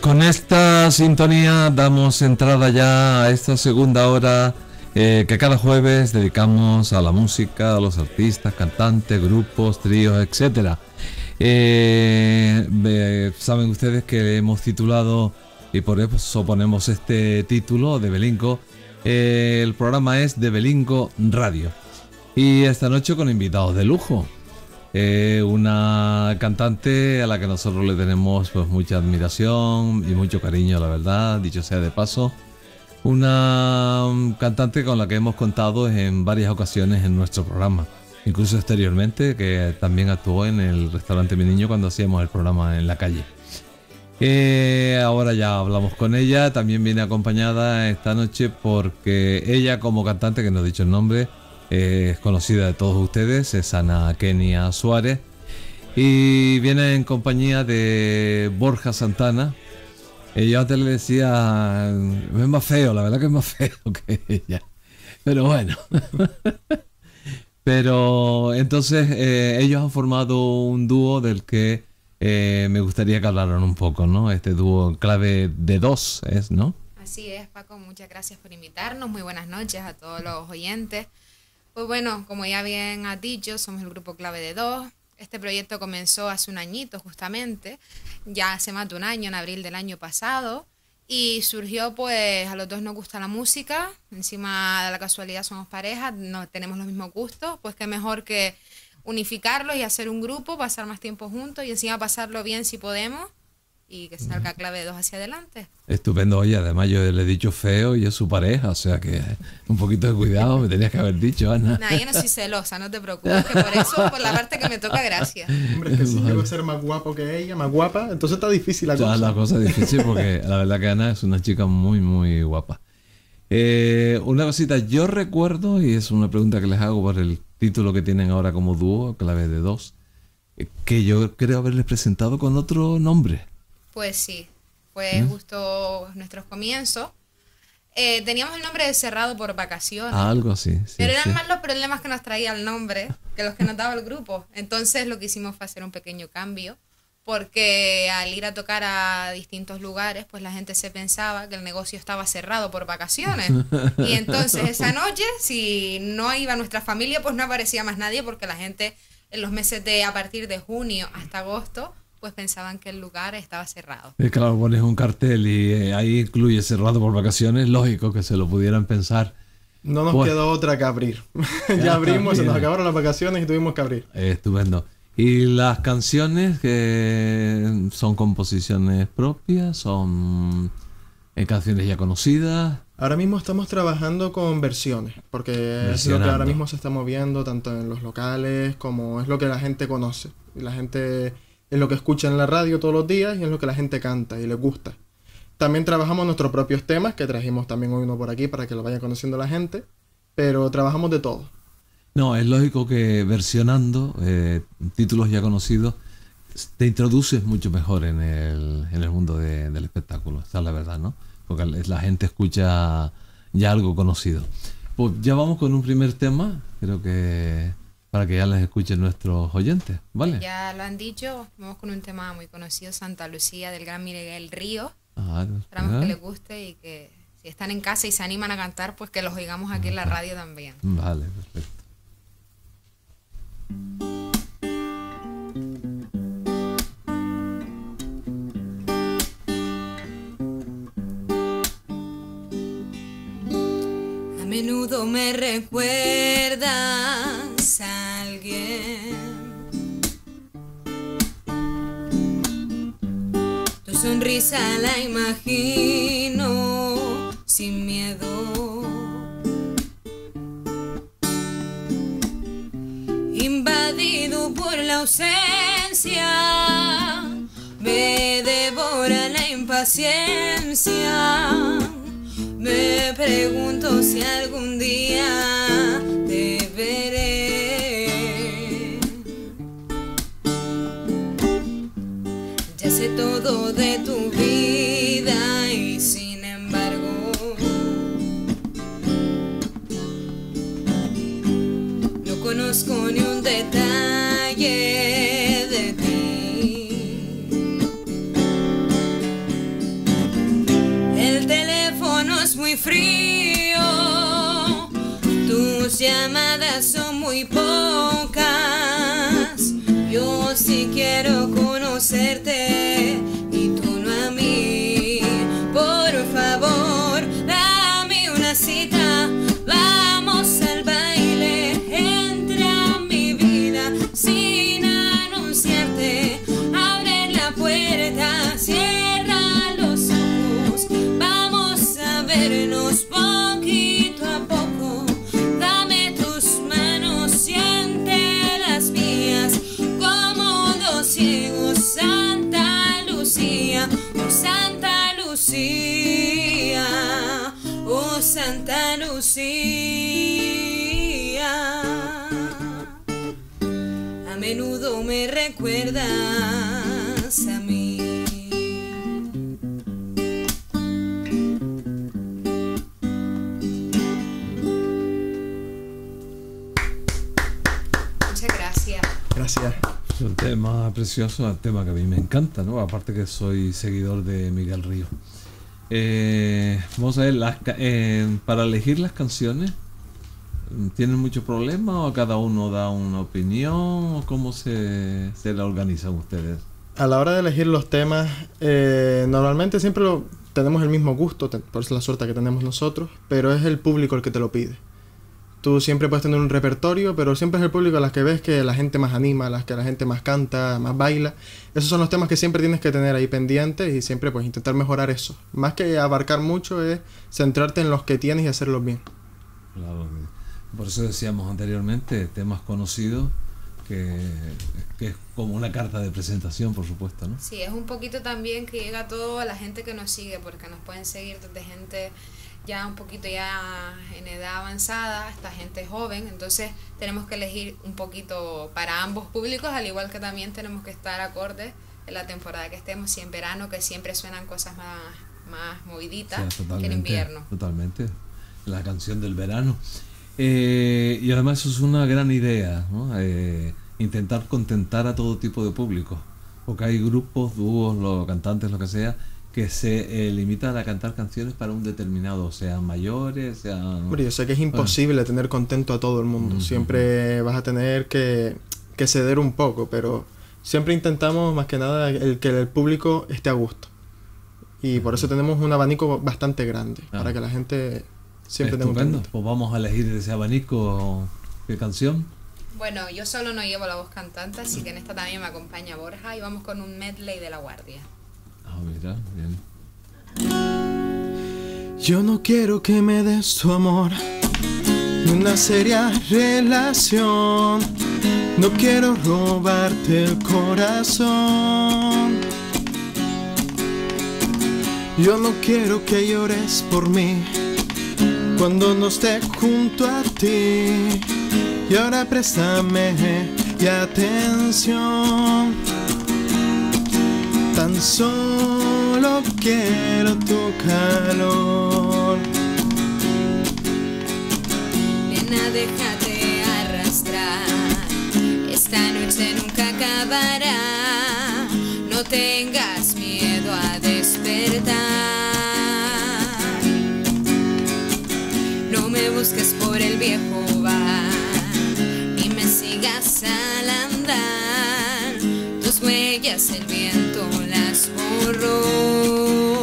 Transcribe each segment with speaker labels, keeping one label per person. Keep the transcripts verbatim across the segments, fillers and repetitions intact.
Speaker 1: con esta sintonía damos entrada ya a esta segunda hora eh, que cada jueves dedicamos a la música, a los artistas, cantantes, grupos, tríos, etcétera. Eh, eh, saben ustedes que hemos titulado, y por eso ponemos este título de Belingo, eh, el programa es de Belingo Radio. Y esta noche con invitados de lujo. Eh, una cantante a la que nosotros le tenemos pues mucha admiración y mucho cariño, la verdad, dicho sea de paso. Una cantante con la que hemos contado en varias ocasiones en nuestro programa, incluso exteriormente, que también actuó en el restaurante Mi Niño cuando hacíamos el programa en la calle. Eh, ahora ya hablamos con ella, también viene acompañada esta noche porque ella como cantante, que no he dicho el nombre, Eh, es conocida de todos ustedes, es Ana Kenia Suárez, y viene en compañía de Borja Santana. Eh, yo antes le decía, es más feo, la verdad que es más feo que ella, pero bueno. Pero entonces eh, ellos han formado un dúo del que eh, me gustaría que hablaran un poco, ¿no? Este dúo Clave de Dos es, ¿no?
Speaker 2: Así es, Paco, muchas gracias por invitarnos, muy buenas noches a todos los oyentes. Pues bueno, como ya bien has dicho, somos el grupo Clave de Dos. Este proyecto comenzó hace un añito justamente, ya hace más de un año, en abril del año pasado, y surgió pues, a los dos nos gusta la música, encima de la casualidad somos pareja, no tenemos los mismos gustos, pues qué mejor que unificarlos y hacer un grupo, pasar más tiempo juntos y encima pasarlo bien si podemos y que salga Clave de Dos hacia adelante.
Speaker 1: Estupendo, oye, además yo le he dicho feo y es su pareja, o sea que un poquito de cuidado me tenías que haber dicho, Ana.
Speaker 2: Nah, yo no soy celosa, no te preocupes, que por eso, por la parte que me toca, gracias.
Speaker 3: Hombre, es que si yo voy a ser más guapo que ella, más guapa, entonces está difícil la
Speaker 1: cosa.
Speaker 3: cosa.
Speaker 1: La cosa es difícil porque la verdad que Ana es una chica muy, muy guapa. Eh, una cosita, yo recuerdo, y es una pregunta que les hago por el título que tienen ahora como dúo, Clave de Dos, que yo creo haberles presentado con otro nombre.
Speaker 2: Pues sí, fue ¿Mm? justo nuestros comienzos. Eh, teníamos el nombre de Cerrado por Vacaciones.
Speaker 1: Ah, algo así. Sí,
Speaker 2: pero eran
Speaker 1: sí.
Speaker 2: más los problemas que nos traía el nombre que los que nos daba el grupo. Entonces lo que hicimos fue hacer un pequeño cambio, porque al ir a tocar a distintos lugares, pues la gente se pensaba que el negocio estaba cerrado por vacaciones. Y entonces esa noche, si no iba nuestra familia, pues no aparecía más nadie, porque la gente en los meses de a partir de junio hasta agosto pues pensaban que el lugar estaba cerrado.
Speaker 1: Y claro, pones un cartel y eh, ahí incluye cerrado por vacaciones, lógico que se lo pudieran pensar.
Speaker 3: No nos pues, quedó otra que abrir. Ya abrimos, se nos acabaron las vacaciones y tuvimos que abrir.
Speaker 1: Eh, estupendo. ¿Y las canciones que son composiciones propias? ¿Son eh, canciones ya conocidas?
Speaker 3: Ahora mismo estamos trabajando con versiones, porque es lo que ahora mismo se está moviendo tanto en los locales como es lo que la gente conoce. Y la gente... es lo que escucha en la radio todos los días y es lo que la gente canta y les gusta. También trabajamos nuestros propios temas, que trajimos también hoy uno por aquí para que lo vaya conociendo la gente, pero trabajamos de todo.
Speaker 1: No, es lógico que versionando eh, títulos ya conocidos te introduces mucho mejor en el, en el mundo de, del espectáculo, esa es la verdad, ¿no? Porque la gente escucha ya algo conocido. Pues ya vamos con un primer tema, creo que... para que ya les escuchen nuestros oyentes, ¿vale?
Speaker 2: Ya lo han dicho, vamos con un tema muy conocido, Santa Lucía, del gran Miguel Ríos.
Speaker 1: Ah,
Speaker 2: esperamos que les guste y que si están en casa y se animan a cantar, pues que los oigamos aquí en la radio también.
Speaker 1: Vale, perfecto.
Speaker 2: A menudo me recuerdas a alguien, tu sonrisa la imagino sin miedo, invadido por la ausencia, me devora la impaciencia. Me pregunto si algún día te veré. Ya sé todo de tu vida y sin embargo no conozco ni un detalle de ti.
Speaker 4: muy pocas. Yo sí quiero conocerte y tú no a mí. Por favor, dame una cita. Vamos al baile. Entra a mi vida sin anunciarte. Abre la puerta, cierra los ojos. Vamos a vernos poquito a poco. Dame tus manos, siente las mías como dos ciegos. Santa Lucía, oh Santa Lucía, oh Santa Lucía. A menudo me recuerdas a mí.
Speaker 2: Muchas gracias.
Speaker 3: Gracias.
Speaker 1: Es un tema precioso, un tema que a mí me encanta, ¿no? Aparte que soy seguidor de Miguel Río. Eh, vamos a ver, las, eh, para elegir las canciones, ¿tienen mucho problema o cada uno da una opinión? ¿O cómo se, se la organizan ustedes?
Speaker 3: A la hora de elegir los temas, eh, normalmente siempre lo, tenemos el mismo gusto, por eso es la suerte que tenemos nosotros, pero es el público el que te lo pide. Tú siempre puedes tener un repertorio, pero siempre es el público a las que ves que la gente más anima, a las que la gente más canta, más baila. Esos son los temas que siempre tienes que tener ahí pendientes y siempre pues intentar mejorar eso. Más que abarcar mucho es centrarte en los que tienes y hacerlos bien.
Speaker 1: Claro, por eso decíamos anteriormente, temas conocidos, que, que es como una carta de presentación, por supuesto, ¿no?
Speaker 2: Sí, es un poquito también que llega todo a la gente que nos sigue, porque nos pueden seguir desde gente ya un poquito ya en edad avanzada hasta gente joven, entonces tenemos que elegir un poquito para ambos públicos, al igual que también tenemos que estar acordes en la temporada que estemos, si en verano, que siempre suenan cosas más, más moviditas, o sea, que en invierno.
Speaker 1: Totalmente, la canción del verano. Eh, y además eso es una gran idea, ¿no? Eh, intentar contentar a todo tipo de público, porque hay grupos, dúos, los cantantes, lo que sea, que se eh, limitan a cantar canciones para un determinado, sean mayores, sean...
Speaker 3: Hombre, yo sé que es imposible bueno. tener contento a todo el mundo, uh-huh. siempre vas a tener que, que ceder un poco, pero siempre intentamos más que nada el que el público esté a gusto, y por eso tenemos un abanico bastante grande, ah. para que la gente siempre tenga un contento.
Speaker 1: Pues vamos a elegir de ese abanico de canción.
Speaker 2: Bueno, yo solo no llevo la voz cantante, así que en esta también me acompaña Borja, y vamos con un medley de La Guardia.
Speaker 1: Ah, mira, bien.
Speaker 3: Yo no quiero que me des tu amor, ni una seria relación. No quiero robarte el corazón. Yo no quiero que llores por mí cuando no esté junto a ti. Y ahora préstame y atención. Tan solo quiero tu calor.
Speaker 4: Nena, déjate arrastrar. Esta noche nunca acabará. No tengas miedo a despertar. No me busques por el viejo bar, ni me sigas al andar. Tus huellas el viento las borró.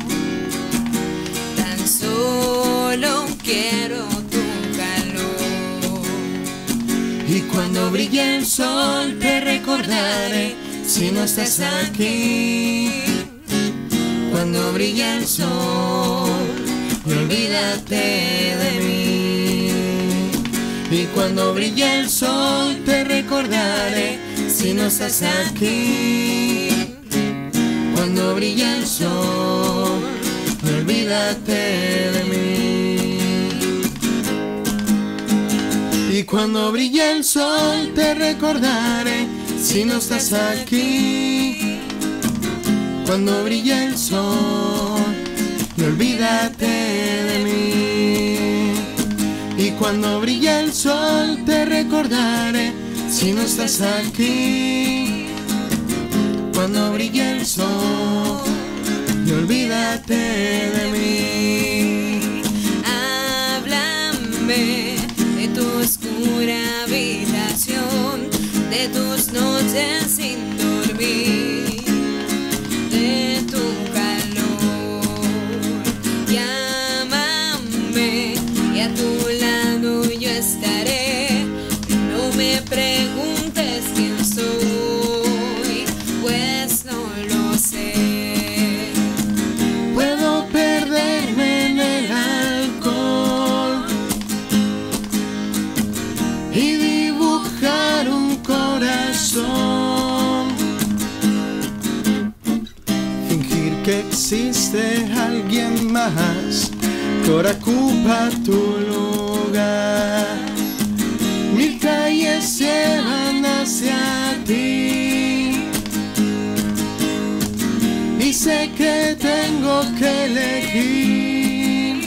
Speaker 4: Tan solo quiero tu calor.
Speaker 3: Y cuando brille el sol te recordaré si no estás aquí. Cuando brille el sol, olvídate de mí. Y cuando brille el sol te recordaré si no estás aquí. Cuando brille el sol, olvídate de mí. Y cuando brille el sol te recordaré si no estás aquí. Cuando brille el sol, olvídate de mí. Y cuando brille el sol te recordaré si no estás aquí. Cuando brille el sol, olvídate de mí.
Speaker 4: Háblame de tu oscura vida. dos noches sin dormir de tu calor. Llámame y a tu lado yo estaré. No me preguntes quién soy, pues no lo sé.
Speaker 3: Puedo perderme en el alcohol y dibujar un corazón, fingir que existe alguien más que ahora ocupa tu lugar. Mil calles llevan hacia ti y sé que tengo que elegir.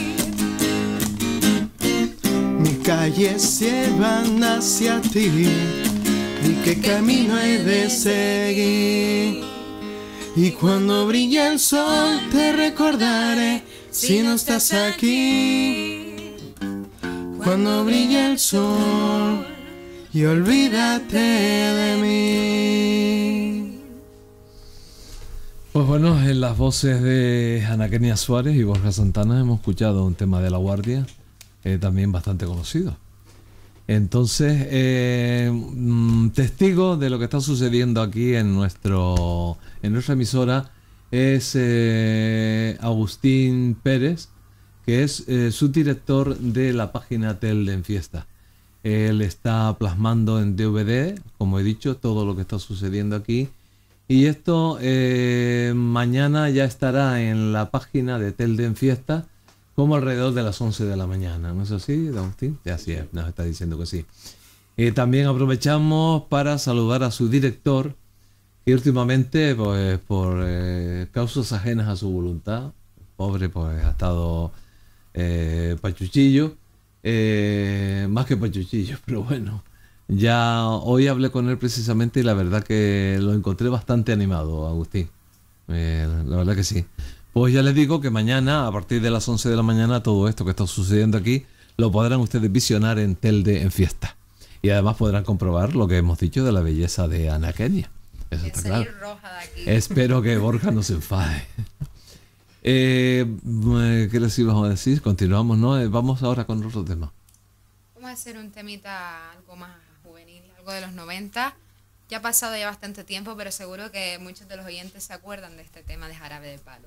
Speaker 3: Mis calles llevan hacia ti y qué camino he de seguir. Y cuando brille el sol te recordaré si no estás aquí. Cuando brille el sol y olvídate de mí.
Speaker 1: Pues bueno, en las voces de Ana Kenia Suárez y Borja Santana hemos escuchado un tema de La Guardia, eh, también bastante conocido. Entonces, eh, testigo de lo que está sucediendo aquí en, nuestro, en nuestra emisora es eh, Agustín Pérez, que es eh, subdirector de la página Telde en Fiesta. Él está plasmando en D V D, como he dicho, todo lo que está sucediendo aquí. Y esto eh, mañana ya estará en la página de Telde en Fiesta, como alrededor de las once de la mañana. ¿No es así, Agustín? Así es, nos está diciendo que sí. Eh, también aprovechamos para saludar a su director, que últimamente, pues por eh, causas ajenas a su voluntad, pobre, pues ha estado eh, pachuchillo, eh, más que pachuchillo, pero bueno. Ya hoy hablé con él precisamente y la verdad que lo encontré bastante animado, Agustín. Eh, la verdad que sí. Pues ya les digo que mañana, a partir de las once de la mañana, todo esto que está sucediendo aquí, lo podrán ustedes visionar en Telde en Fiesta. Y además podrán comprobar lo que hemos dicho de la belleza de Ana Kenia. Eso está claro.
Speaker 2: Roja de aquí.
Speaker 1: Espero que Borja no se enfade. Eh, ¿Qué les íbamos a decir? Continuamos, ¿no? Eh, vamos ahora con otro tema.
Speaker 2: Vamos a hacer un temita algo más juvenil, algo de los noventa. Ya ha pasado ya bastante tiempo, pero seguro que muchos de los oyentes se acuerdan de este tema de Jarabe de Palo.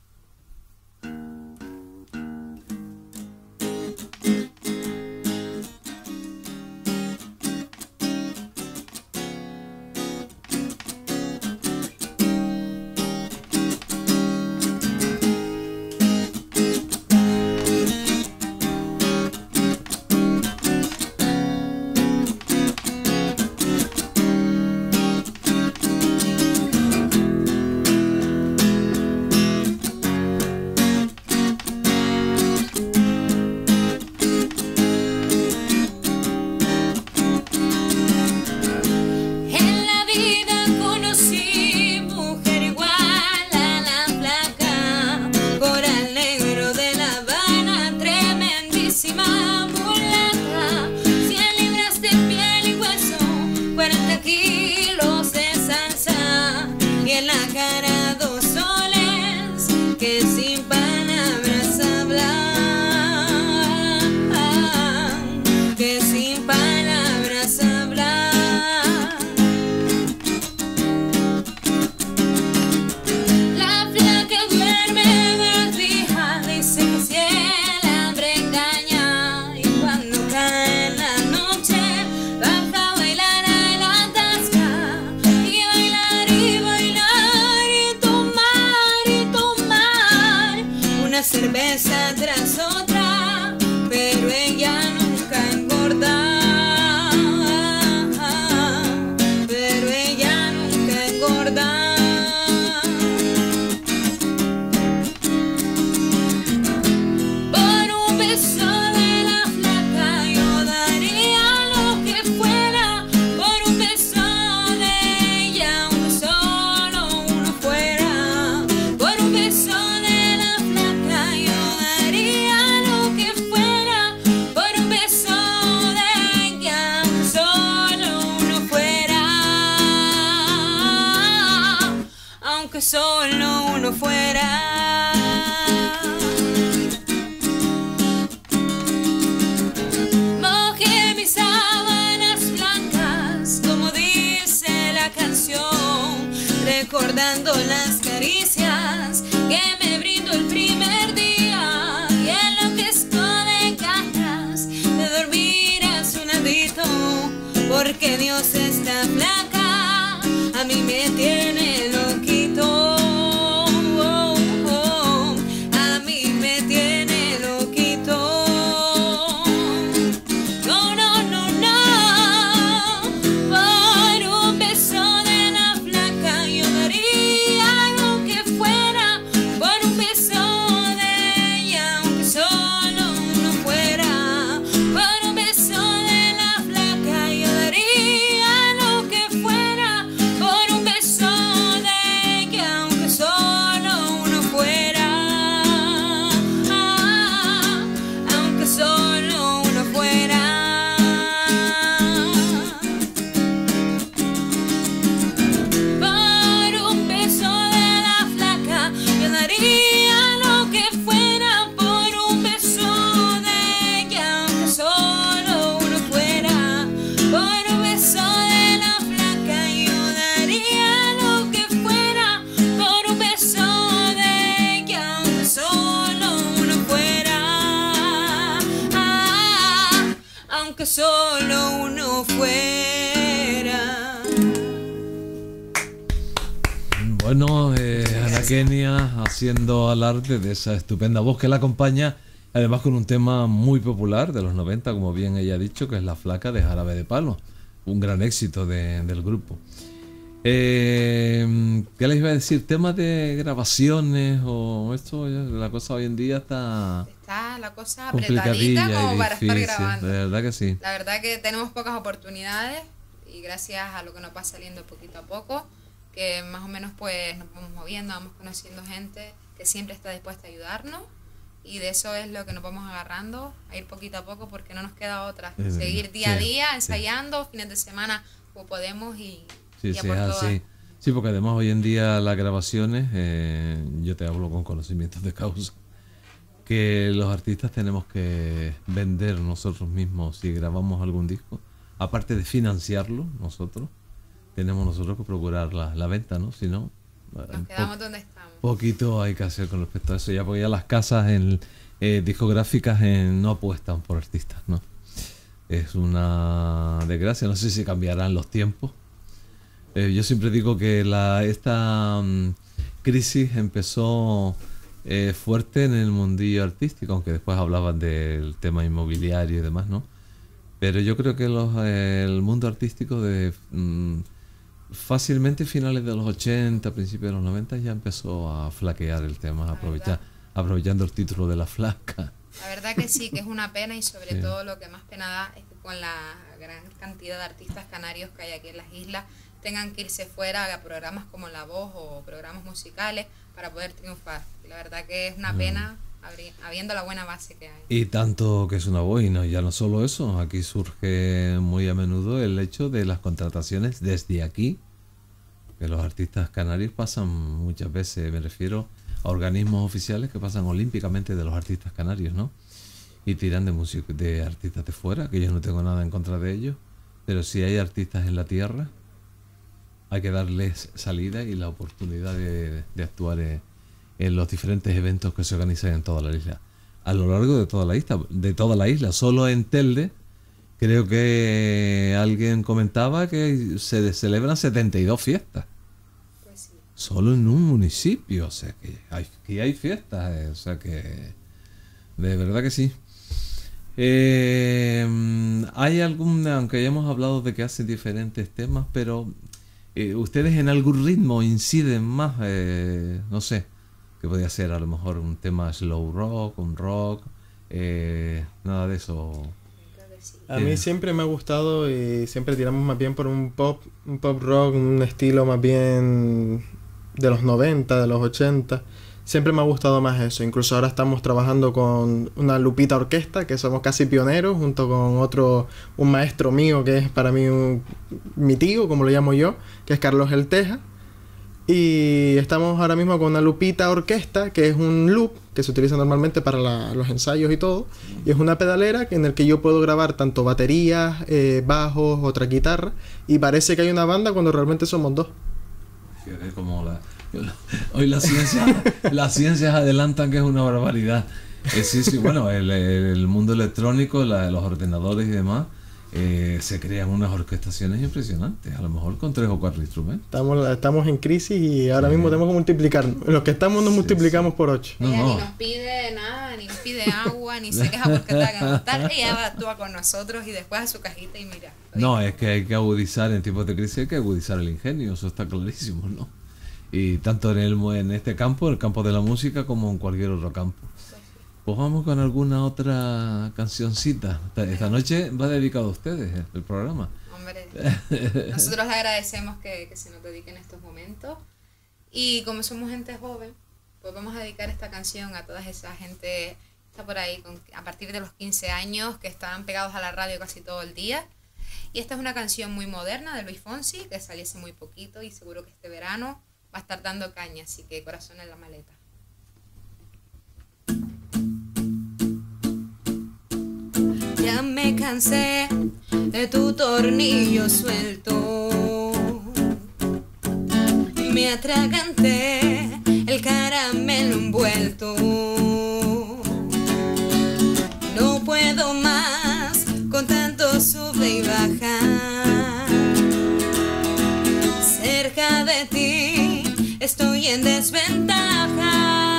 Speaker 4: Cerveza tras otra, pero ella nunca engorda, pero ella nunca engorda. Por un beso de la flaca yo daría lo que fuera, por un beso de ella, aunque solo uno fuera, por un beso de la flaca yo daría aunque solo uno fuera. Mojé mis sábanas blancas, como dice la canción, recordando las caricias que me brindó el primer día, y enloquezco de ganas de dormir a su ladito, porque Dios está flaca, a mí me tiene loquito, oh, oh, a mí me tiene loquito. No, no, no, no, por un beso de la flaca yo daría lo que fuera, por un beso de ella, aunque solo uno fuera, por un beso de la flaca yo daría lo que fuera, por un beso de ella, aunque solo uno fuera, ah, aunque solo uno fuera. Por un beso de la flaca yo daría lo que fuera, por un beso de ella, aunque solo uno fuera, por un beso de la flaca yo daría lo que fuera, por un beso de ella, aunque solo uno fuera, ah, aunque solo uno fuera.
Speaker 1: Bueno, eh, Ana Kenia haciendo alarde de esa estupenda voz que la acompaña, además con un tema muy popular de los noventa, como bien ella ha dicho, que es La Flaca de Jarabe de Palo, un gran éxito de- del grupo. Eh, ¿Qué les iba a decir? ¿Temas de grabaciones o esto? Ya, la cosa hoy en día está
Speaker 2: Está la cosa
Speaker 1: complicadilla
Speaker 2: apretadita como
Speaker 1: y
Speaker 2: para estar
Speaker 1: difícil,
Speaker 2: grabando.
Speaker 1: de verdad que sí.
Speaker 2: La verdad que tenemos pocas oportunidades y gracias a lo que nos va saliendo poquito a poco, que más o menos pues nos vamos moviendo, vamos conociendo gente que siempre está dispuesta a ayudarnos, y de eso es lo que nos vamos agarrando, a ir poquito a poco, porque no nos queda otra.
Speaker 1: Es verdad.
Speaker 2: Seguir día a
Speaker 1: Sí,
Speaker 2: día,
Speaker 1: sí.
Speaker 2: ensayando, fines de semana como podemos y,
Speaker 1: Sí,
Speaker 2: y
Speaker 1: sí,
Speaker 2: a
Speaker 1: es
Speaker 2: por todas.
Speaker 1: así. Sí, porque además hoy en día las grabaciones, eh, yo te hablo con conocimientos de causa, que los artistas tenemos que vender nosotros mismos si grabamos algún disco, aparte de financiarlo nosotros, tenemos nosotros que procurar la, la venta, ¿no? Si no,
Speaker 2: Nos
Speaker 1: po-
Speaker 2: quedamos donde estamos.
Speaker 1: poquito hay que hacer con respecto a eso, ya porque ya las casas en, eh, discográficas eh, no apuestan por artistas, ¿no? Es una desgracia, no sé si cambiarán los tiempos. Eh, yo siempre digo que la, esta mm, crisis empezó eh, fuerte en el mundillo artístico, aunque después hablaban del tema inmobiliario y demás, ¿no? Pero yo creo que los, eh, el mundo artístico de mm, fácilmente finales de los ochenta, principios de los noventa ya empezó a flaquear el tema,
Speaker 2: La
Speaker 1: aprovechar,
Speaker 2: verdad.
Speaker 1: aprovechando el título de La Flaca.
Speaker 2: La verdad que sí, que es una pena, y sobre
Speaker 1: Sí.
Speaker 2: todo lo que más pena da es que con la gran cantidad de artistas canarios que hay aquí en las islas tengan que irse fuera a programas como La Voz o programas musicales para poder triunfar. Y la verdad que es una pena habri- habiendo la buena base que hay.
Speaker 1: Y tanto que es una voz, y no, ya no solo eso, aquí surge muy a menudo el hecho de las contrataciones desde aquí, que los artistas canarios pasan muchas veces, me refiero a organismos oficiales que pasan olímpicamente de los artistas canarios, ¿no? Y tiran de músicos, de artistas de fuera, que yo no tengo nada en contra de ellos, pero si hay artistas en la tierra, hay que darles salida y la oportunidad de, de actuar en, en los diferentes eventos que se organizan en toda la isla. A lo largo de toda la isla, de toda la isla, solo en Telde, creo que alguien comentaba que se celebran setenta y dos fiestas.
Speaker 2: Pues sí.
Speaker 1: Solo en un municipio, o sea que hay, que hay fiestas, eh, o sea que de verdad que sí. Eh, hay algún, aunque hayamos hablado de que hacen diferentes temas, pero eh, ustedes en algún ritmo inciden más, eh, no sé, que podría ser a lo mejor un tema slow rock, un rock, eh, nada de eso.
Speaker 2: Creo que sí.
Speaker 3: A
Speaker 1: Sí.
Speaker 3: mí siempre me ha gustado y siempre tiramos más bien por un pop, un pop rock, un estilo más bien de los noventa, de los ochenta. Siempre me ha gustado más eso. Incluso ahora estamos trabajando con una Lupita Orquesta, que somos casi pioneros, junto con otro, un maestro mío que es para mí un, mi tío, como lo llamo yo, que es Carlos El Teja. Y estamos ahora mismo con una Lupita Orquesta, que es un loop que se utiliza normalmente para la, los ensayos y todo. Y es una pedalera en el que yo puedo grabar tanto baterías, eh, bajos, otra guitarra. Y parece que hay una banda cuando realmente somos dos.
Speaker 1: Fíjate cómo la, hoy las ciencias, las ciencias adelantan que es una barbaridad. Eh, sí, sí, bueno, el, el mundo electrónico, la, los ordenadores y demás, eh, se crean unas orquestaciones impresionantes, a lo mejor con tres o cuatro instrumentos.
Speaker 3: Estamos, estamos en crisis y ahora sí. mismo tenemos que multiplicarnos. En los que estamos nos sí, multiplicamos sí. por ocho.
Speaker 2: No, ella no. ni nos pide nada, ni nos pide agua, ni se queja porque está que montar. Ella actúa con nosotros y después a su cajita y mira.
Speaker 1: No, es que hay que agudizar, en tiempos de crisis hay que agudizar el ingenio, eso está clarísimo, ¿no? Y tanto en, el, en este campo, el campo de la música, como en cualquier otro campo. Pues vamos con alguna otra cancioncita. Esta noche va dedicado a ustedes el programa.
Speaker 2: Hombre, nosotros le agradecemos que, que se nos dediquen estos momentos. Y como somos gente joven, pues vamos a dedicar esta canción a toda esa gente que está por ahí con, a partir de los quince años, que están pegados a la radio casi todo el día. Y esta es una canción muy moderna de Luis Fonsi, que salió hace muy poquito y seguro que este verano va a estar dando caña, así que corazón en la maleta.
Speaker 4: Ya me cansé de tu tornillo suelto, me atraganté el caramelo envuelto. No puedo más con tanto sube y baja. Cerca de ti estoy en desventaja.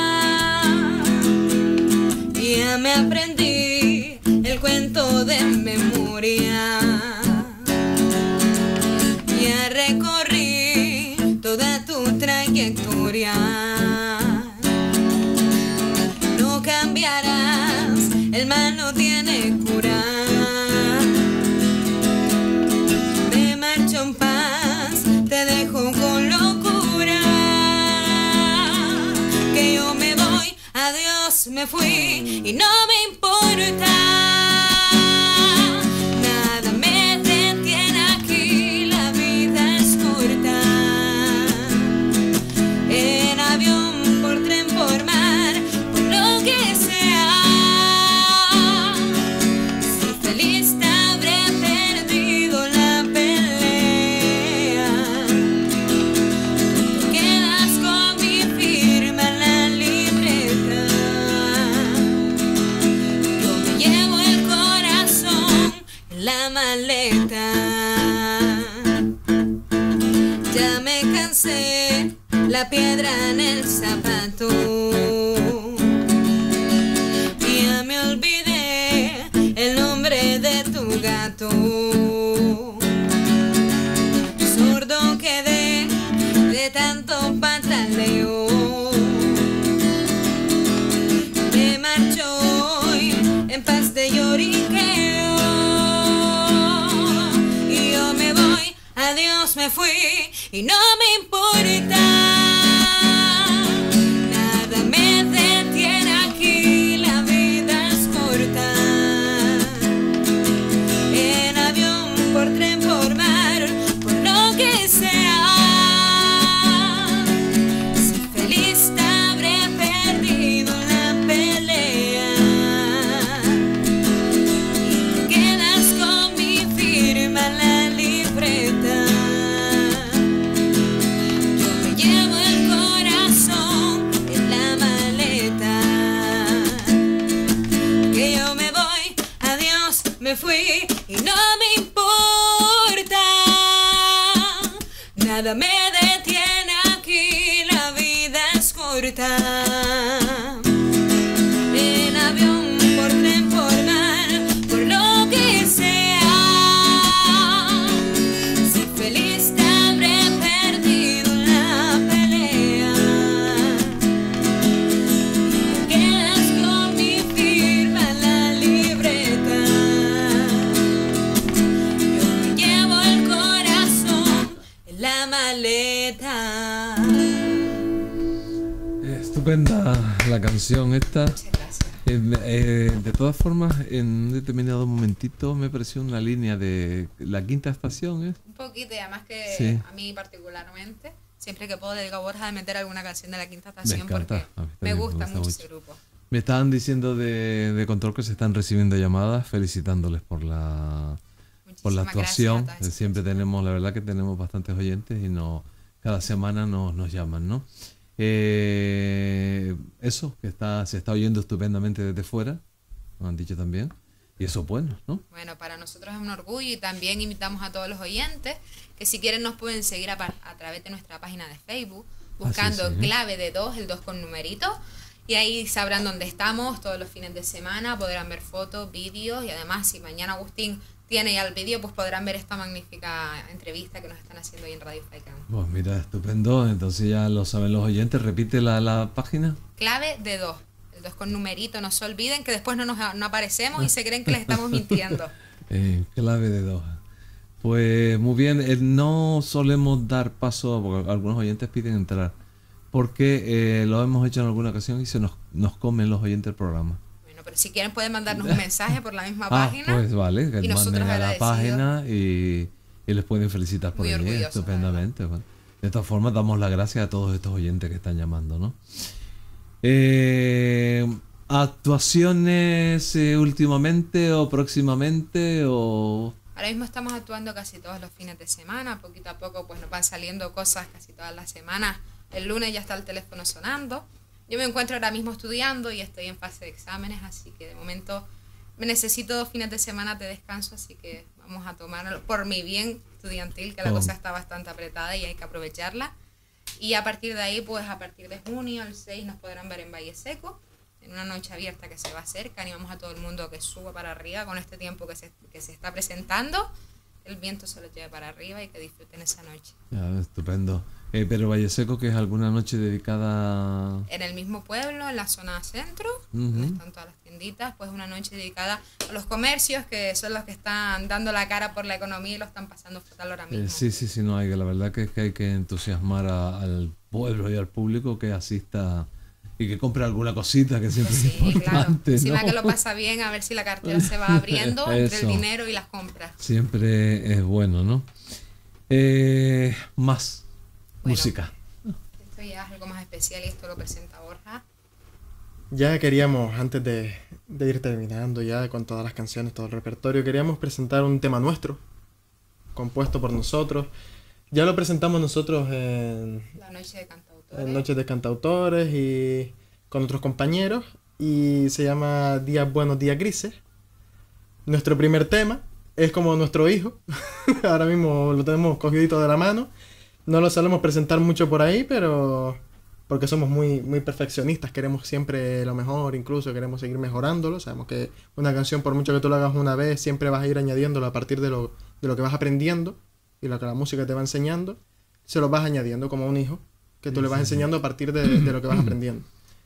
Speaker 4: Ya me aprendí el cuento de memoria. Ya recorrí toda tu trayectoria. No cambiarás, el mal no tiene cura. Me marcho en paz, te dejo con locura. Que yo me voy, adiós, me fui y no me importa. Nada me detiene aquí, la vida es corta. En avión, por tren, por mar, por lo que sea. Si feliz te habré perdido la pelea. Tú quedas con mi firma en la libreta. Yo me llevo el corazón en la maleta. Ya me cansé, la piedra en el zapato. Ya me olvidé el nombre de tu gato. Sordo quedé de tanto pataleo. Me marcho hoy en paz de lloriqueo. Y yo me voy, adiós, me fui y no me importa. Nada me detiene aquí, la vida es corta. En avión, por tren, por mar, por lo que sea. Si feliz te habré perdido la pelea. Y te quedas con mi firma en la libreta. Yo me llevo el corazón en la maleta. Que yo me voy, adiós, me fui y no me importa. Nada me detiene aquí, la vida es corta. En avión, por tren, por mar, por lo que sea. Si feliz te habré perdido la pelea. Te quedas con mi firma en la libreta. Yo me llevo el corazón en la maleta.
Speaker 1: Estupenda la canción esta.
Speaker 2: Muchas gracias.
Speaker 1: Eh, eh, de todas formas, en un determinado momentito me pareció una línea de la quinta estación, ¿eh?
Speaker 2: Un poquito, y además que
Speaker 1: Sí.
Speaker 2: a mí particularmente siempre que puedo le digo a Borja de meter alguna canción de la Quinta Estación,
Speaker 1: Me encanta,
Speaker 2: porque
Speaker 1: a mí
Speaker 2: me
Speaker 1: también
Speaker 2: gusta,
Speaker 1: me gusta
Speaker 2: mucho
Speaker 1: mucho.
Speaker 2: ese grupo.
Speaker 1: Me estaban diciendo de, de control que se están recibiendo llamadas felicitándoles por la por la
Speaker 2: Muchísimas
Speaker 1: actuación.
Speaker 2: gracias a todas esas
Speaker 1: Siempre
Speaker 2: personas.
Speaker 1: tenemos, la verdad que tenemos bastantes oyentes y no cada semana nos, nos llaman, ¿no? Eh, eso, que está se está oyendo estupendamente desde fuera, nos han dicho también. Y eso es bueno, ¿no?
Speaker 2: Bueno, para nosotros es un orgullo y también invitamos a todos los oyentes que si quieren nos pueden seguir a, pa- a través de nuestra página de Facebook, buscando
Speaker 1: Ah, sí, sí.
Speaker 2: clave de dos, el dos con numerito, y ahí sabrán dónde estamos todos los fines de semana, podrán ver fotos, vídeos y además si mañana Agustín tiene ya el vídeo, pues podrán ver esta magnífica entrevista que nos están haciendo hoy en Radio Faikán.
Speaker 1: Pues mira, estupendo. Entonces ya lo saben los oyentes. Repite la, la página.
Speaker 2: Clave de dos, el dos con numerito, no se olviden que después no nos no aparecemos y se creen que les estamos mintiendo.
Speaker 1: Eh, clave de dos. Pues muy bien, eh, no solemos dar paso, porque algunos oyentes piden entrar, porque eh, lo hemos hecho en alguna ocasión y se nos, nos comen los oyentes del programa.
Speaker 2: Bueno, pero si quieren pueden mandarnos un mensaje por la misma
Speaker 1: Ah,
Speaker 2: página.
Speaker 1: pues vale, que
Speaker 2: y nosotros
Speaker 1: manden a la
Speaker 2: agradecidos.
Speaker 1: página y, y les pueden felicitar por
Speaker 2: Muy
Speaker 1: ahí,
Speaker 2: orgullosos,
Speaker 1: estupendamente. Bueno, de todas formas, damos las gracias a todos estos oyentes que están llamando, ¿no? Eh, ¿Actuaciones eh, últimamente o próximamente o...?
Speaker 2: Ahora mismo estamos actuando casi todos los fines de semana, poquito a poco pues nos van saliendo cosas casi todas las semanas. El lunes ya está el teléfono sonando. Yo me encuentro ahora mismo estudiando y estoy en fase de exámenes, así que de momento me necesito dos fines de semana de descanso, así que vamos a tomarlo por mi bien estudiantil, que la
Speaker 1: Oh.
Speaker 2: cosa está bastante apretada y hay que aprovecharla. Y a partir de ahí, pues a partir de junio, el seis, nos podrán ver en Valle Seco, en una noche abierta que se va a hacer, que animamos a todo el mundo a que suba para arriba con este tiempo que se, que se está presentando, el viento se lo lleve para arriba y que disfruten esa noche.
Speaker 1: Ya, estupendo. Eh, pero Valle Seco, que es alguna noche dedicada...
Speaker 2: En el mismo pueblo, en la zona centro,
Speaker 1: Ujú.
Speaker 2: donde están todas las tienditas, pues una noche dedicada a los comercios, que son los que están dando la cara por la economía y lo están pasando fatal ahora mismo.
Speaker 1: Eh, sí, sí, sí, no hay que, la verdad que es que hay que entusiasmar a- al pueblo y al público que asista y que compre alguna cosita que siempre
Speaker 2: Sí,
Speaker 1: es
Speaker 2: claro.
Speaker 1: importante,
Speaker 2: Encima
Speaker 1: ¿no?
Speaker 2: que lo pasa bien, a ver si la cartera se va abriendo entre el
Speaker 1: Eso.
Speaker 2: dinero y las compras.
Speaker 1: Siempre es bueno, ¿no? Eh, más
Speaker 2: Bueno.
Speaker 1: música.
Speaker 2: Esto ya es algo más especial y esto lo presenta Borja.
Speaker 3: Ya queríamos, antes de, de ir terminando ya con todas las canciones, todo el repertorio, queríamos presentar un tema nuestro, compuesto por nosotros. Ya lo presentamos nosotros en,
Speaker 2: La noche de cantautores.
Speaker 3: en Noches de Cantautores y con otros compañeros, y se llama Días Buenos, Días Grises. Nuestro primer tema es como nuestro hijo, ahora mismo lo tenemos cogidito de la mano. No lo solemos presentar mucho por ahí, pero porque somos muy, muy perfeccionistas, queremos siempre lo mejor, incluso queremos seguir mejorándolo. Sabemos que una canción, por mucho que tú la hagas una vez, siempre vas a ir añadiéndolo a partir de lo, de lo que vas aprendiendo y lo que la música te va enseñando. Se lo vas añadiendo como un hijo, que tú le vas enseñando a partir de, de lo que vas aprendiendo.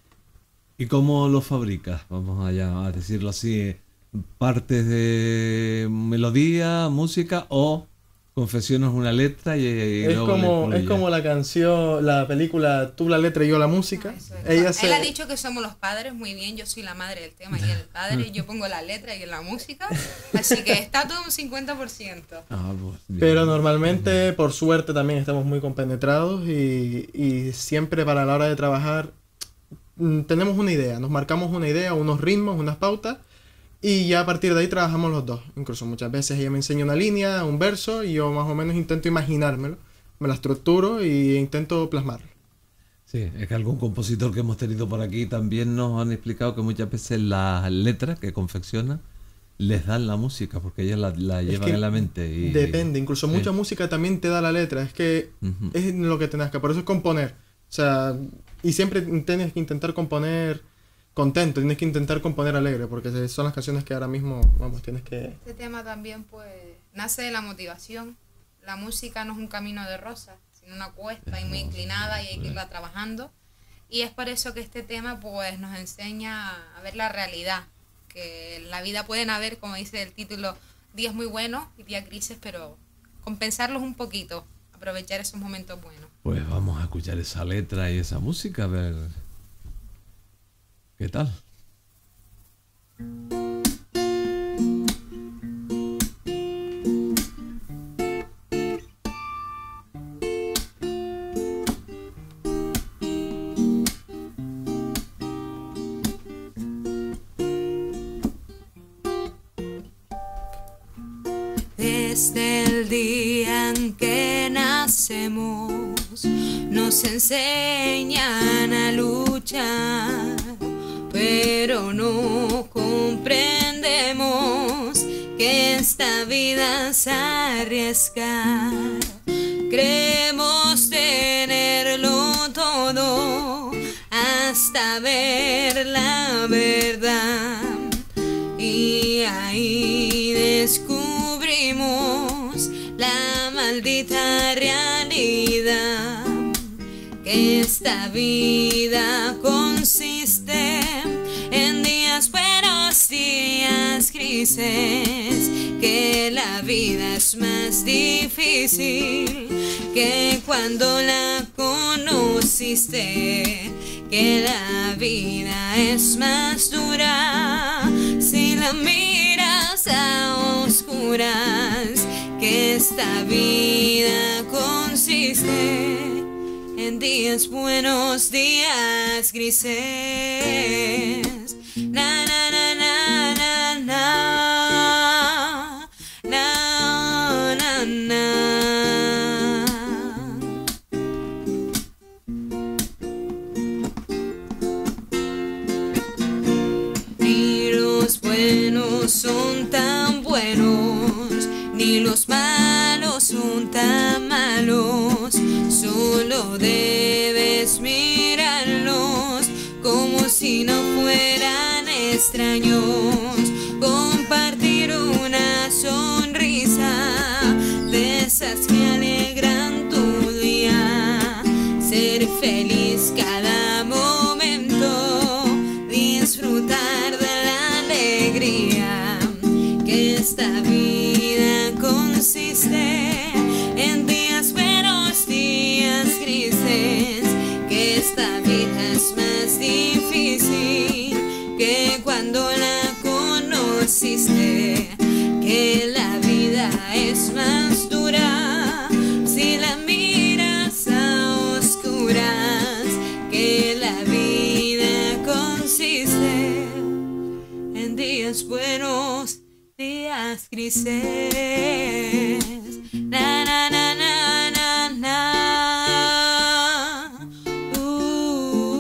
Speaker 1: ¿Y cómo lo fabricas? Vamos allá a decirlo así. ¿Partes de melodía, música o confeccionas una letra y, y
Speaker 3: Es
Speaker 1: luego le
Speaker 3: como, es
Speaker 1: incluyes?
Speaker 3: como la canción, la película, tú la letra y yo la música.
Speaker 2: Ah, eso es.
Speaker 3: Ella
Speaker 2: Él
Speaker 3: se-
Speaker 2: ha dicho que somos los padres, muy bien, yo soy la madre del tema y él el padre, yo pongo la letra y él la música, así que está todo un cincuenta por ciento.
Speaker 1: Ah, pues, bien.
Speaker 3: Pero normalmente, por suerte, también estamos muy compenetrados y, y siempre para la hora de trabajar mm, tenemos una idea, nos marcamos una idea, unos ritmos, unas pautas y ya a partir de ahí trabajamos los dos. Incluso muchas veces ella me enseña una línea, un verso y yo más o menos intento imaginármelo, me la estructuro y intento plasmarlo.
Speaker 1: Sí, es que algún compositor que hemos tenido por aquí también nos han explicado que muchas veces las letras que confeccionan les dan la música porque ellas la, la
Speaker 3: Es
Speaker 1: llevan
Speaker 3: que
Speaker 1: en la mente. Y,
Speaker 3: Depende, incluso
Speaker 1: sí.
Speaker 3: mucha música también te da la letra, es que
Speaker 1: Ujú.
Speaker 3: es lo que tenés que, por eso es componer. O sea, y siempre tienes que intentar componer contento, tienes que intentar componer alegre, porque son las canciones que ahora mismo, vamos, tienes que...
Speaker 2: Este tema también pues nace de la motivación. La música no es un camino de rosas, sino una cuesta y muy inclinada y hay que irla trabajando. Y es por eso que este tema pues nos enseña a ver la realidad, que en la vida pueden haber, como dice el título, días muy buenos y días grises, pero compensarlos un poquito, aprovechar esos momentos buenos.
Speaker 1: Pues vamos a escuchar esa letra y esa música, a ver qué tal.
Speaker 4: desde el día en que nacemos nos enseñan a luchar, pero no comprendemos que esta vida es arriesgar. Creemos tenerlo todo hasta ver la verdad, y ahí descubrimos la maldita realidad, que esta vida consiste en días buenos, días grises, que la vida es más difícil que cuando la conociste, que la vida es más dura si la miras a oscuras, que esta vida consiste en días buenos, días grises. Na na na na na na na na na. Ni los buenos son tan buenos, ni los malos son tan malos. Solo debes mirarlos como si no fueran extraños. Compartir una sonrisa de esas que alegran tu día. Ser feliz cada momento, disfrutar de la alegría, que esta vida consiste en días buenos, días grises, que esta vida es más difícil que cuando la conociste, que la vida es más dura si la miras a oscuras, que la vida consiste en días buenos, días grises. Na na na na na na. Uh,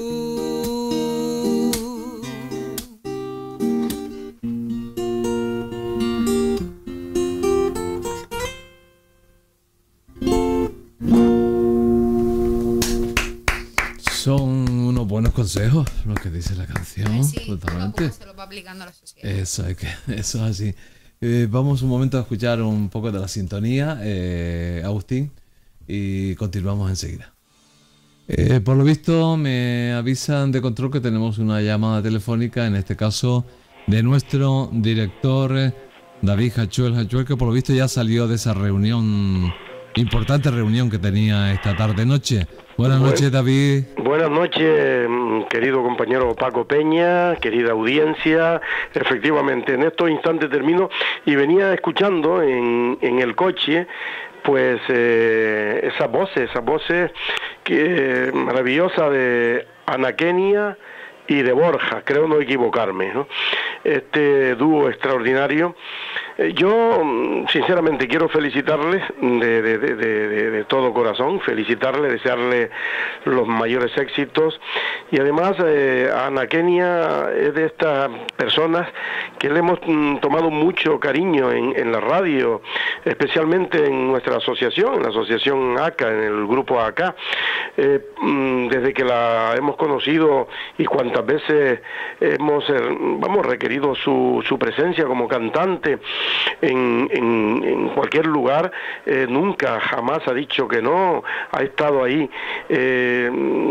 Speaker 1: Son unos buenos consejos lo que dice la canción.
Speaker 2: Ay, sí,
Speaker 1: totalmente.
Speaker 2: uno se lo va aplicando a la sociedad.
Speaker 1: Eso es que, eso es así. Eh, vamos un momento a escuchar un poco de la sintonía, eh, Agustín, y continuamos enseguida. Eh, por lo visto me avisan de control que tenemos una llamada telefónica, en este caso de nuestro director eh, David Hachuel Hachuel, que por lo visto ya salió de esa reunión, importante reunión que tenía esta tarde noche. Buenas
Speaker 5: Buen,
Speaker 1: noches, David.
Speaker 5: Buenas noches, querido compañero Paco Peña, querida audiencia. Efectivamente, en estos instantes termino y venía escuchando en, en el coche, pues eh, esas voces, esas voces que maravillosas de Anaquenia y de Borja, creo no equivocarme, ¿no? Este dúo extraordinario. Yo, sinceramente, quiero felicitarles de, de, de, de, de todo corazón, felicitarles, desearles los mayores éxitos. Y además, eh, Anaquenia es de estas personas que le hemos mm, tomado mucho cariño en, en la radio, especialmente en nuestra asociación, en la asociación A C A, en el grupo A C A. Eh, mm, desde que la hemos conocido y cuantas veces hemos eh, vamos requerido su, su presencia como cantante en, en, en cualquier lugar, eh, nunca, jamás ha dicho que no, ha estado ahí. Eh,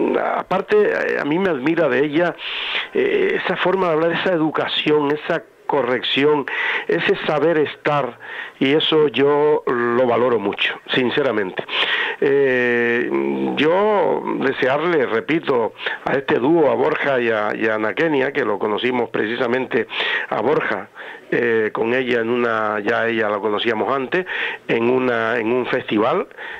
Speaker 5: aparte, a mí me admira de ella eh, esa forma de hablar, esa educación, esa corrección, ese saber estar, y eso yo lo valoro mucho, sinceramente. Eh, yo desearle, repito, a este dúo, a Borja y a, y a Anaquenia, que lo conocimos precisamente a Borja, eh, con ella en una, ya ella la conocíamos antes, en una en un festival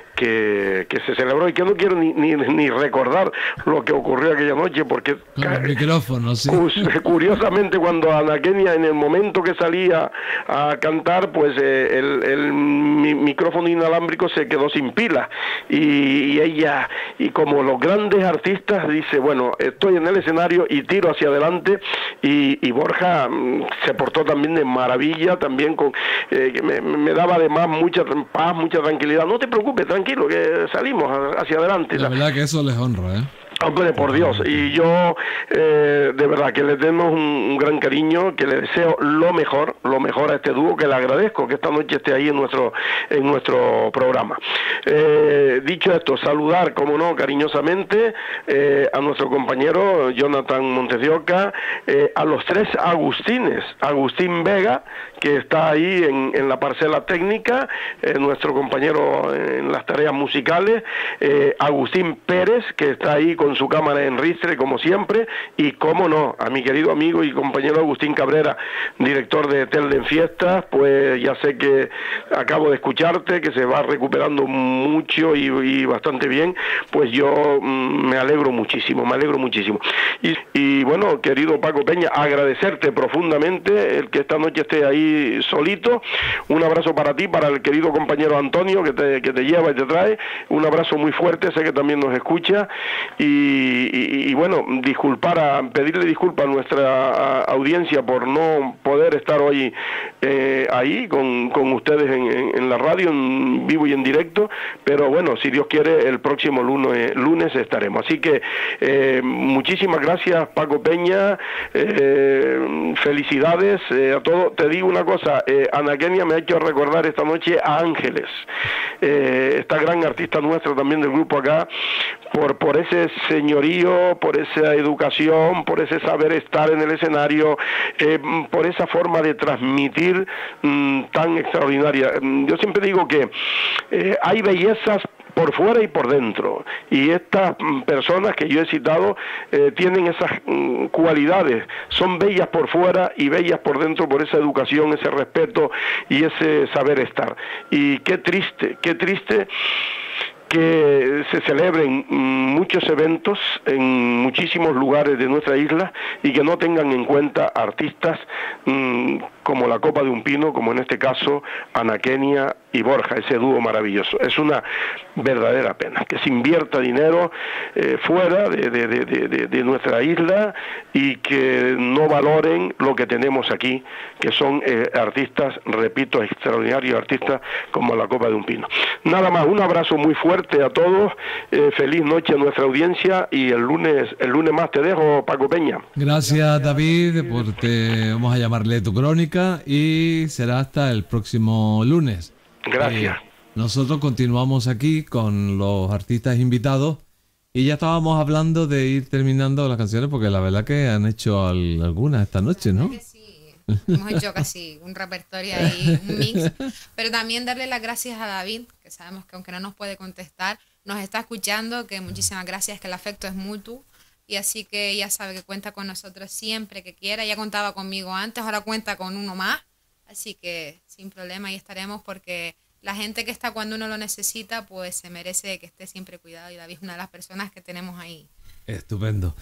Speaker 5: que, que se celebró y que no quiero ni, ni, ni recordar lo que ocurrió aquella noche porque
Speaker 1: con el micrófono, sí.
Speaker 5: Curiosamente cuando Anaquenia en el momento que salía a cantar pues eh, el, el mi, micrófono inalámbrico se quedó sin pila y, y ella y como los grandes artistas dice bueno estoy en el escenario y tiro hacia adelante y, y Borja mm, se portó también de maravilla también con eh, me, me daba además mucha paz, mucha tranquilidad. No te preocupes, tranquilo, que salimos hacia adelante.
Speaker 1: La verdad que eso les honra, ¿eh?
Speaker 5: Hombre, por Dios, y yo eh, de verdad que les demos un, un gran cariño, que le deseo lo mejor, lo mejor a este dúo, que le agradezco que esta noche esté ahí en nuestro en nuestro programa. Eh, dicho esto, saludar, como no, cariñosamente eh, a nuestro compañero Jonathan Montes de Oca, eh, a los tres Agustines, Agustín Vega, que está ahí en, en la parcela técnica, eh, nuestro compañero en las tareas musicales, eh, Agustín Pérez, que está ahí con su cámara en ristre, como siempre, y cómo no, a mi querido amigo y compañero Agustín Cabrera, director de Telde en Fiestas, pues ya sé que acabo de escucharte, que se va recuperando mucho y, y bastante bien, pues yo mm, me alegro muchísimo, me alegro muchísimo. Y, y bueno, querido Paco Peña, agradecerte profundamente el que esta noche esté ahí solito, un abrazo para ti, para el querido compañero Antonio, que te, que te lleva y te trae, un abrazo muy fuerte, sé que también nos escucha, y Y, y, y bueno, disculpar a, pedirle disculpas a nuestra a, audiencia por no poder estar hoy eh, ahí con, con ustedes en, en, en la radio, en vivo y en directo, pero bueno, si Dios quiere, el próximo lunes, lunes estaremos. Así que eh, muchísimas gracias, Paco Peña, eh, felicidades eh, a todos. Te digo una cosa, eh, Anaquenia me ha hecho recordar esta noche a Ángeles, eh, esta gran artista nuestra también del grupo acá, por, por ese señorío, por esa educación, por ese saber estar en el escenario, eh, por esa forma de transmitir mmm, tan extraordinaria. Yo siempre digo que eh, hay bellezas por fuera y por dentro, y estas mm, personas que yo he citado eh, tienen esas mm, cualidades, son bellas por fuera y bellas por dentro por esa educación, ese respeto y ese saber estar. Y qué triste, qué triste que se celebren muchos eventos en muchísimos lugares de nuestra isla y que no tengan en cuenta artistas mmm, como la Copa de un Pino, como en este caso Anaquenia y Borja, ese dúo maravilloso. Es una verdadera pena que se invierta dinero eh, fuera de, de, de, de, de nuestra isla y que no valoren lo que tenemos aquí, que son eh, artistas, repito, extraordinarios artistas como la Copa de un Pino. Nada más, un abrazo muy fuerte a todos, eh, feliz noche a nuestra audiencia y el lunes el lunes más te dejo, Paco Peña.
Speaker 1: Gracias, David, por te, vamos a llamarle tu crónica, y será hasta el próximo lunes.
Speaker 5: Gracias.
Speaker 1: Eh, nosotros continuamos aquí con los artistas invitados y ya estábamos hablando de ir terminando las canciones porque la verdad que han hecho al, algunas esta noche, ¿no?
Speaker 2: Sí, hemos hecho casi un repertorio ahí, un mix, pero también darle las gracias a David, que sabemos que aunque no nos puede contestar, nos está escuchando, que muchísimas gracias, que el afecto es mutuo. Y así que ya sabe que cuenta con nosotros siempre que quiera. Ya contaba conmigo antes, ahora cuenta con uno más. Así que sin problema ahí estaremos porque la gente que está cuando uno lo necesita, pues se merece que esté siempre cuidado. Y David es una de las personas que tenemos ahí.
Speaker 1: Estupendo.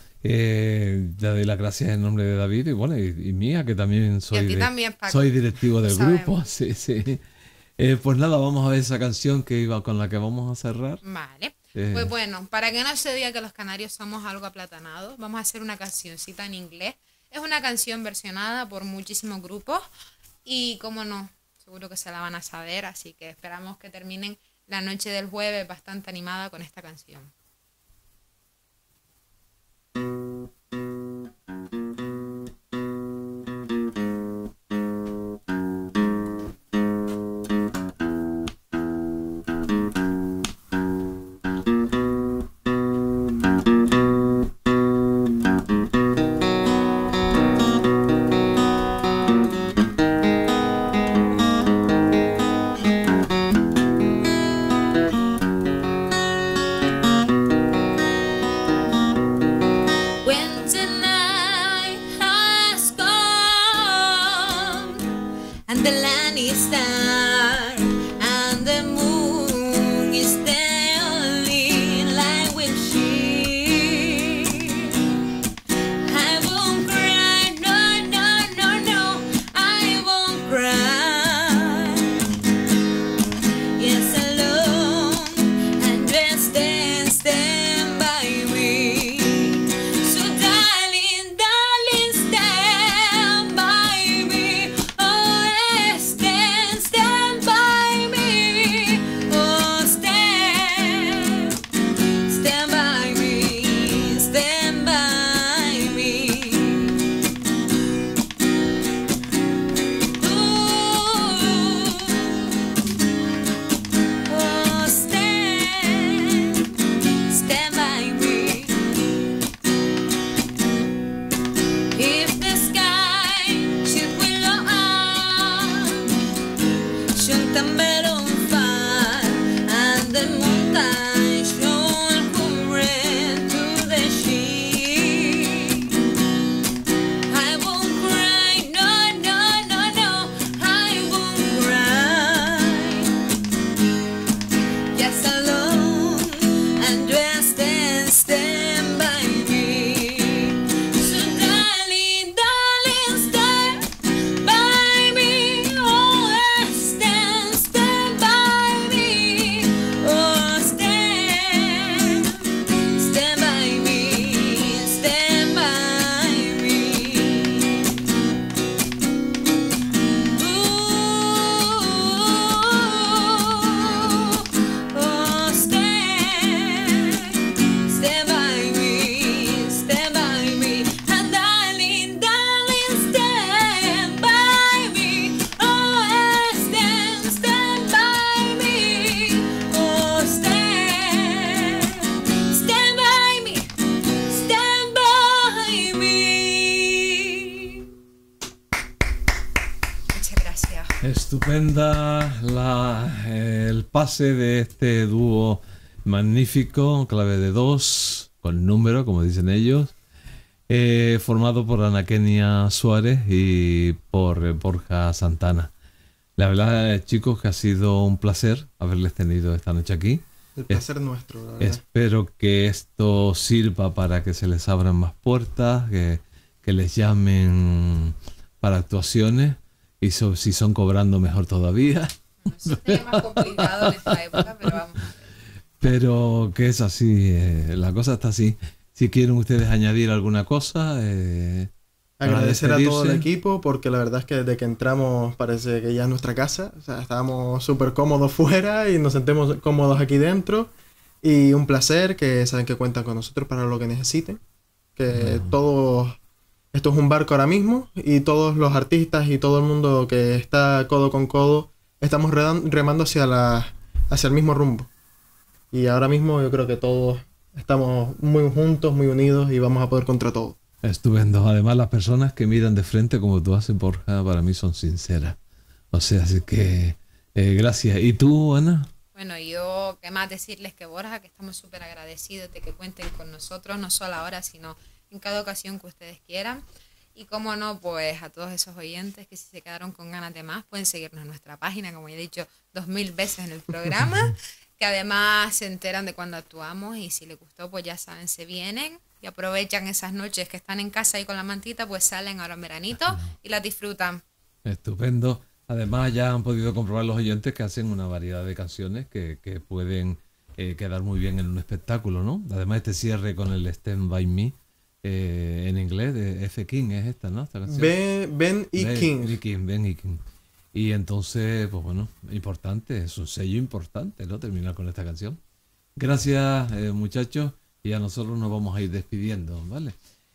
Speaker 1: Eh, le doy las gracias en nombre de David y bueno, y, y mía, que también soy,
Speaker 2: y a ti
Speaker 1: de,
Speaker 2: también, Paco.
Speaker 1: soy directivo del
Speaker 2: Sabemos.
Speaker 1: grupo. Sí, sí. Eh, pues nada, vamos a ver esa canción que iba con la que vamos a cerrar.
Speaker 2: Vale.
Speaker 1: Eh.
Speaker 2: Pues bueno, para que no se diga que los canarios somos algo aplatanados, vamos a hacer una cancioncita en inglés. Es una canción versionada por muchísimos grupos y, como no, seguro que se la van a saber, así que esperamos que terminen la noche del jueves bastante animada con esta canción.
Speaker 4: Thank
Speaker 1: Estupenda la, el pase de este dúo magnífico, clave de dos, con número, como dicen ellos, eh, formado por Ana Kenia Suárez y por Borja Santana. La verdad, chicos, que ha sido un placer haberles tenido esta noche aquí.
Speaker 3: El placer es nuestro, la verdad.
Speaker 1: Espero que esto sirva para que se les abran más puertas, que, que les llamen para actuaciones. Y so, si son cobrando, mejor todavía.
Speaker 2: Bueno, eso sería más complicado en esta época, pero vamos a ver.
Speaker 1: Pero que es así, eh, la cosa está así. Si quieren ustedes añadir alguna cosa... Eh,
Speaker 3: Agradecer a todo el equipo, porque la verdad es que desde que entramos parece que ya es nuestra casa. O sea, estábamos súper cómodos fuera y nos sentimos cómodos aquí dentro. Y un placer, que saben que cuentan con nosotros para lo que necesiten. Que no. todos... Esto es un barco ahora mismo y todos los artistas y todo el mundo que está codo con codo estamos remando hacia, la, hacia el mismo rumbo. Y ahora mismo yo creo que todos estamos muy juntos, muy unidos y vamos a poder contra todo.
Speaker 1: Estupendo. Además, las personas que miran de frente como tú haces, Borja, para mí son sinceras. O sea, así que eh, gracias. ¿Y tú, Ana?
Speaker 2: Bueno, yo qué más decirles que Borja, que estamos súper agradecidos de que cuenten con nosotros, no solo ahora, sino en cada ocasión que ustedes quieran. Y como no, pues a todos esos oyentes que si se quedaron con ganas de más, pueden seguirnos en nuestra página, como ya he dicho dos mil veces en el programa, que además se enteran de cuando actuamos y si les gustó, pues ya saben, se vienen y aprovechan esas noches que están en casa y con la mantita, pues salen ahora en veranito y las disfrutan.
Speaker 1: Estupendo. Además ya han podido comprobar los oyentes que hacen una variedad de canciones que, que pueden eh, quedar muy bien en un espectáculo, ¿no? Además este cierre con el Stand By Me, Eh, en inglés, de F. King es esta, ¿no? Esta canción.
Speaker 3: Ben, Ben y
Speaker 1: Ben,
Speaker 3: King.
Speaker 1: Ben y King. Ben y King. Y entonces, pues bueno, importante, es un sello importante, ¿no? Terminar con esta canción. Gracias, eh, muchachos, y a nosotros nos vamos a ir despidiendo, ¿vale?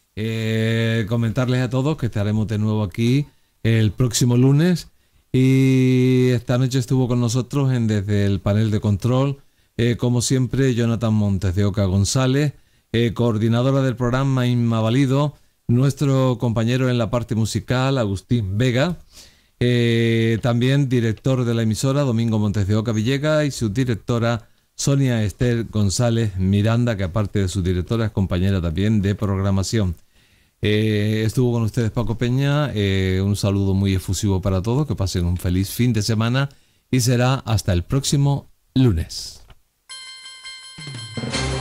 Speaker 1: Eh, comentarles a todos que estaremos de nuevo aquí el próximo lunes y esta noche estuvo con nosotros en, desde el panel de control, eh, como siempre, Jonathan Montes de Oca González, Eh, coordinadora del programa Inma Valido, nuestro compañero en la parte musical, Agustín Vega, eh, también director de la emisora, Domingo Montes de Oca Villega, y su directora, Sonia Esther González Miranda, que aparte de su directora es compañera también de programación. Eh, estuvo con ustedes Paco Peña, eh, un saludo muy efusivo para todos, que pasen un feliz fin de semana y será hasta el próximo lunes.